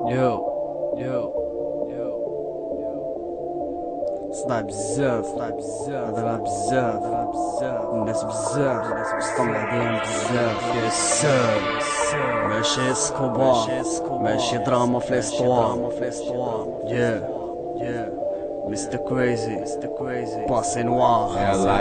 يو يو يو صداع بزاف هضره بزاف الناس بزاف وسطهم العديان بزاف يا سام ماشي اسكوبار ماشي دراما في ليستوار مستر كريزي باسي نوار يلا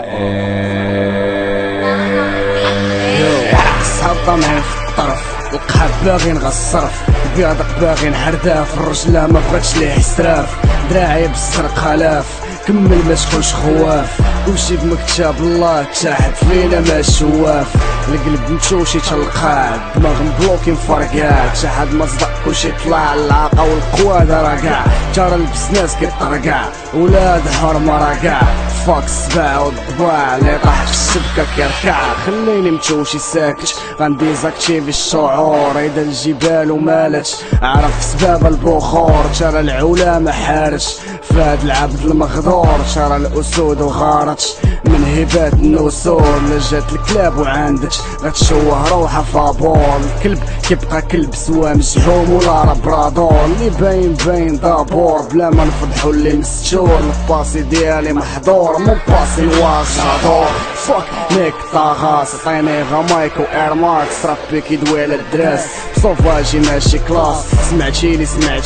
صحاب طامعين في الطرف القحاب باغي نغصرف البياضق باغي نحردها في الرجله ما بغاتش ليه حسراف دراعي بالسرق خلاف كمل ما تكونش خواف كلشي بمكتاب الله تحت فينا ما شواف القلب مشوشي تلقاه الدماغ مبلوكي مفرقات شحال ما صدق كلشي طلع العاقه والقواده راكاع جرى البزنس كيطرقع ولاد حرمه راكاع فاك السباع والضباع اللي طاح في الشبكه كيركع خليني متوشي ساكت غنديزاكتيفي الشعور ايدا الجبال ومالتش عرف سباب البخور ترى العلا ما حارش فهاد العبد المغدور ترى الاسود وغارتش من هبات النسور لجات الكلاب وعندك غتشوه روحه فابور الكلب كيبقى كلب سوا مشحوم ولا رابرادور اللي باين دابور بلا ما نفضحو اللي مستور الباسي ديالي محضور مو باسي نواصادور فوك نيك طاغاس عطيني غامايك واير ماركس رابي كيدوي على الدراس بصوفاجي ماشي كلاس سمعتي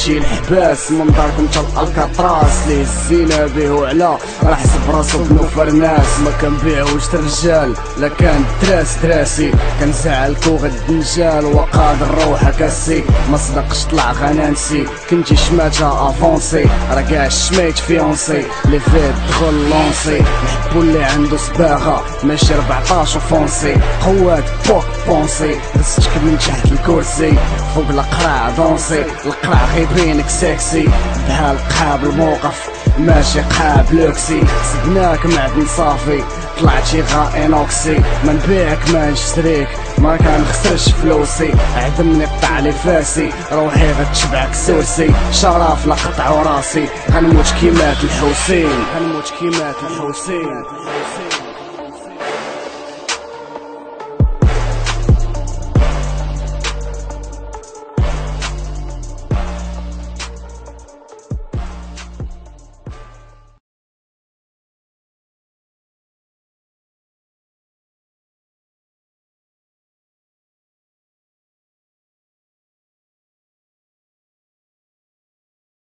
الحباس من داركم تا الكاتراس لي الزينه به وعلا راه حسب راسو بنو فرناس ما كنبيعوش الرجال لا كان دراسي كنزعلكو غد نجال وقاد الروحه كاسي ما صدقش طلع غنانسي كنتي شماته افونسي راه كاع الشميت فيونسي لي فيت دخل لونسي نحبو اللي عنده صباغه ماشي 14 فونسي قوات فوق بونسي دزتك من تحت الكرسي فوق القراع دونسي القراع غيبينك سكسي بحال قحاب الموقف ماشي قحاب لوكسي سبناك معدن صافي طلعتي غائن اوكسي ما نبيعك ما نشتريك ما كنخسرش فلوسي عدمني قطع لي فاسي روحي غتشبعك سوسي شرف لا قطعو راسي غنموت كيما الحسين